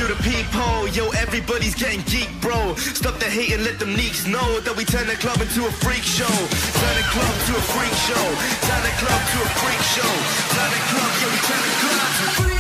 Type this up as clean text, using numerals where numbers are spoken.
through the peephole, yo, everybody's getting geek, bro. Stop the hate and let them neeks know that we turn the club into a freak show. Turn the club to a freak show. Turn the club to a freak show. Turn the club, yeah, we turn the club to a freak show.